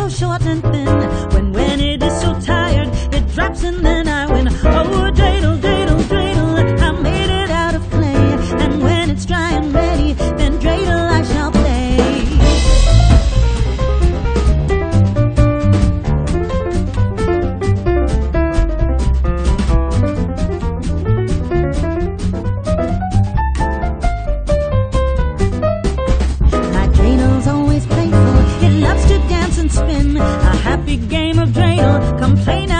so short and thin. When it is so tired, it drops and then I win. Oh, dreidel, dreidel, dreidel, I made it out of clay. And when it's dry and ready, then dreidel I shall play. Spin a happy game of dreidel. Complain